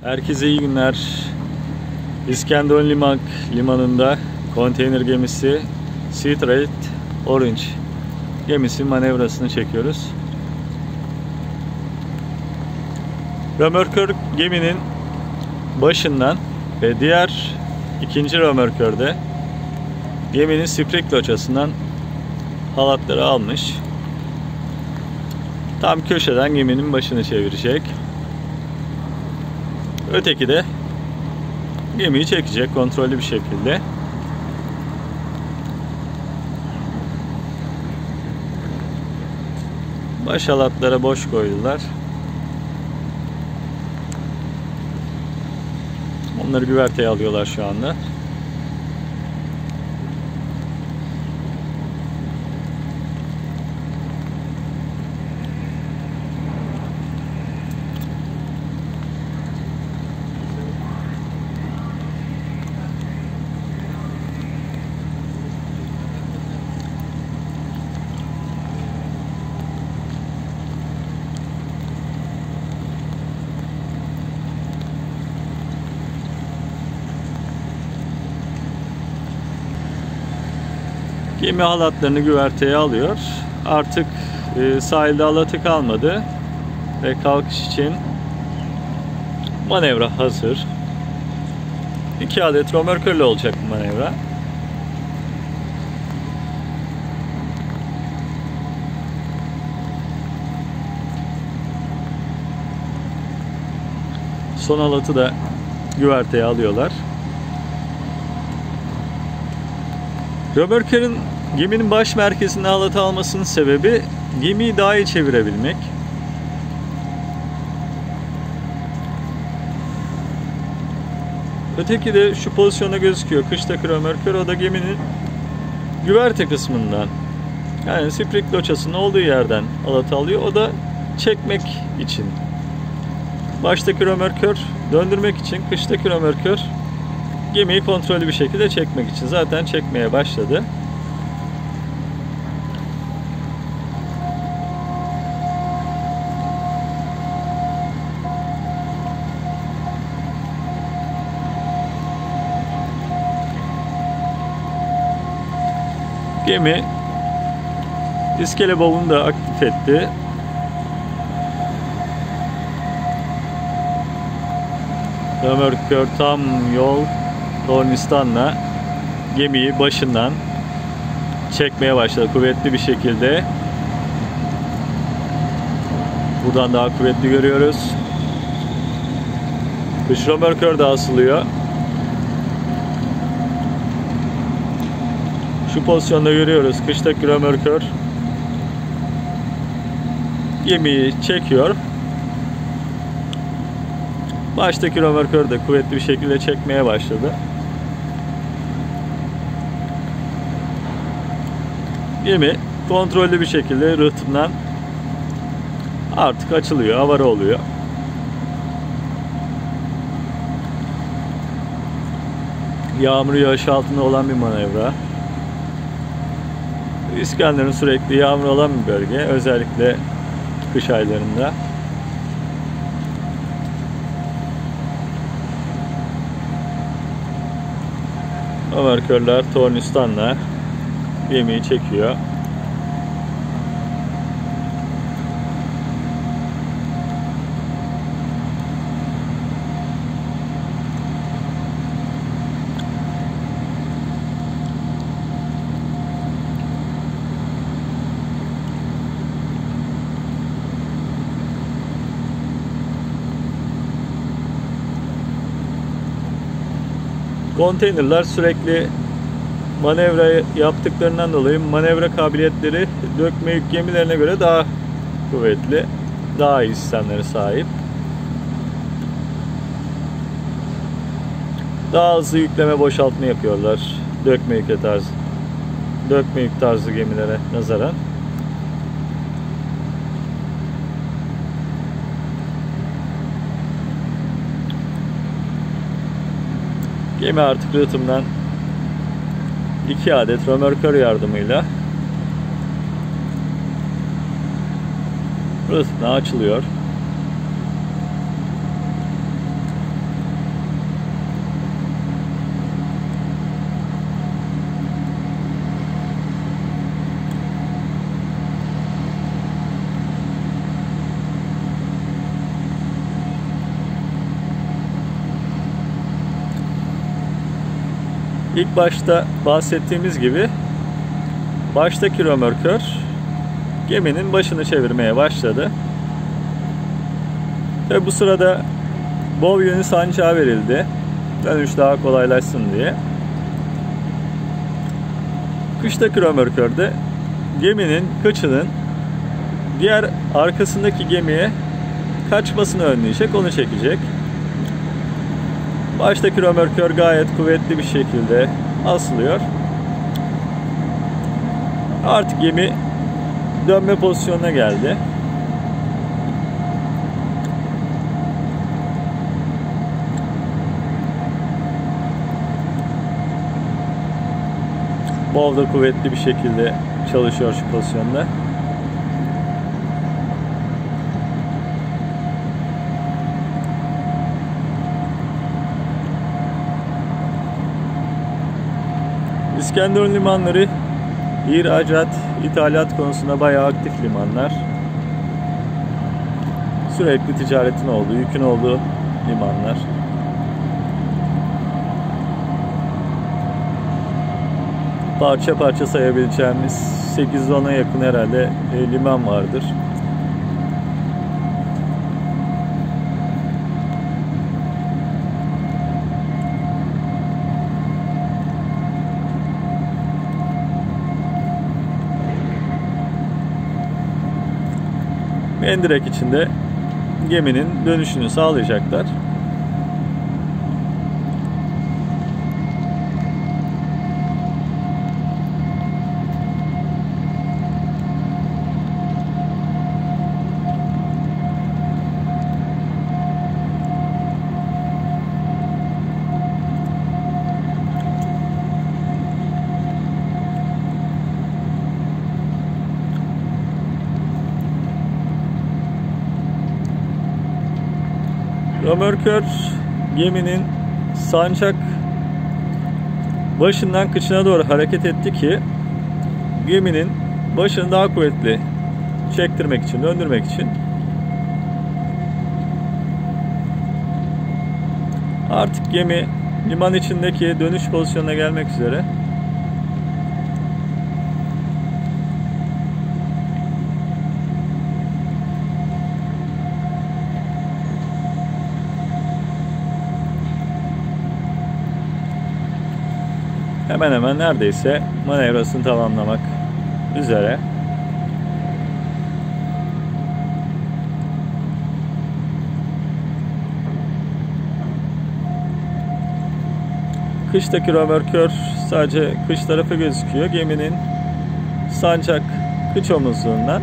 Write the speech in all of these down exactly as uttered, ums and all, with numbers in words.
Herkese iyi günler. İskenderun Liman limanında konteyner gemisi Sea Trade Orange gemisi manevrasını çekiyoruz. Römorkör geminin başından ve diğer ikinci römorkörde geminin sprik loçasından halatları almış. Tam köşeden geminin başını çevirecek. Öteki de gemiyi çekecek kontrollü bir şekilde. Baş halatlara boş koydular. Onları güverteye alıyorlar şu anda. Gemi halatlarını güverteye alıyor. Artık e, sahilde halatı kalmadı ve kalkış için manevra hazır. İki adet römorkörle olacak bu manevra. Son halatı da güverteye alıyorlar. Römorkörün geminin baş merkezinde halatı almasının sebebi gemiyi daha iyi çevirebilmek. Öteki de şu pozisyonda gözüküyor. Kıştaki römorkör, o da geminin güverte kısmından, yani sprik loçasının olduğu yerden halatı alıyor. O da çekmek için. Baştaki römorkör döndürmek için, kıştaki römorkör gemiyi kontrollü bir şekilde çekmek için. Zaten çekmeye başladı. Gemi iskele bavulunu da aktif etti. Römorkör tam yol tornistanla gemiyi başından çekmeye başladı kuvvetli bir şekilde. Buradan daha kuvvetli görüyoruz. Dış römorkör de asılıyor. Şu pozisyonda görüyoruz. Kıştaki römorkör gemiyi çekiyor. Baştaki römorkör de kuvvetli bir şekilde çekmeye başladı. Gemi kontrollü bir şekilde rıhtımdan artık açılıyor, avara oluyor. Yağmur yağış altında olan bir manevra. İskenderun sürekli yağmur olan bir bölge, özellikle kış aylarında. Römorkörler tornistanla gemiyi çekiyor. Konteynerler sürekli manevra yaptıklarından dolayı manevra kabiliyetleri dökme yük gemilerine göre daha kuvvetli, daha iyi sistemlere sahip. Daha hızlı yükleme boşaltma yapıyorlar dökme yük tarzı, dökme yük tarzı gemilere nazaran. Gemi artık rıhtımdan iki adet römorkör yardımıyla rıhtımdan açılıyor. ilk başta bahsettiğimiz gibi baştaki römorkör geminin başını çevirmeye başladı. Ve bu sırada bow yönü sancağa verildi. Dönüş daha kolaylaşsın diye. Kıştaki römorkörde geminin kıçının diğer arkasındaki gemiye kaçmasını önleyecek, onu çekecek. Baştaki römorkör gayet kuvvetli bir şekilde asılıyor. Artık gemi dönme pozisyonuna geldi. Bow da kuvvetli bir şekilde çalışıyor şu pozisyonda. İskenderun limanları ihracat, ithalat konusunda bayağı aktif limanlar. Sürekli ticaretin olduğu, yükün olduğu limanlar. Parça parça sayabileceğimiz sekiz ona yakın herhalde e, liman vardır. Mendirek içinde geminin dönüşünü sağlayacaklar. Römorkör geminin sancak başından kıçına doğru hareket etti ki geminin başını daha kuvvetli çektirmek için, döndürmek için. Artık gemi liman içindeki dönüş pozisyonuna gelmek üzere. Hemen hemen neredeyse manevrasını tamamlamak üzere. Kıştaki römorkör sadece kış tarafı gözüküyor. Geminin sancak kıç omuzluğundan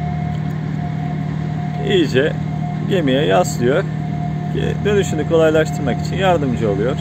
iyice gemiye yaslıyor. Dönüşünü kolaylaştırmak için yardımcı oluyor.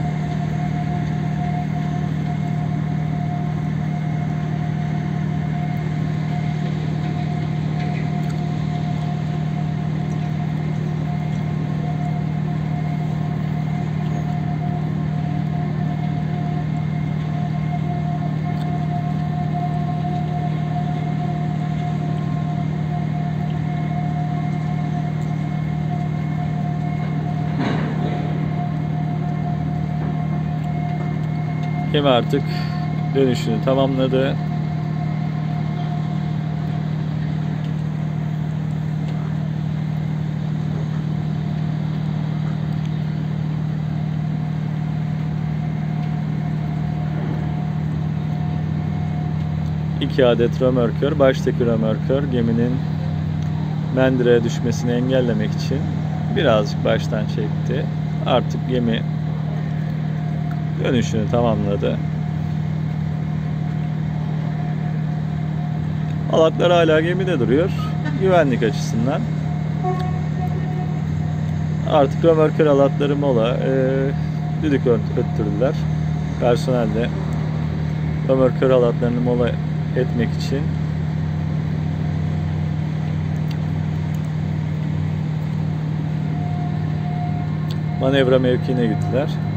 Gemi artık dönüşünü tamamladı. İki adet römorkör, baştaki römorkör geminin mendireğe düşmesini engellemek için birazcık baştan çekti. Artık gemi dönüşünü tamamladı. Halatlar hala gemide duruyor. Güvenlik açısından. Artık römorkör halatları mola. E, düdük öttürdüler. Personel de römorkör halatlarını mola etmek için manevra mevkiine gittiler.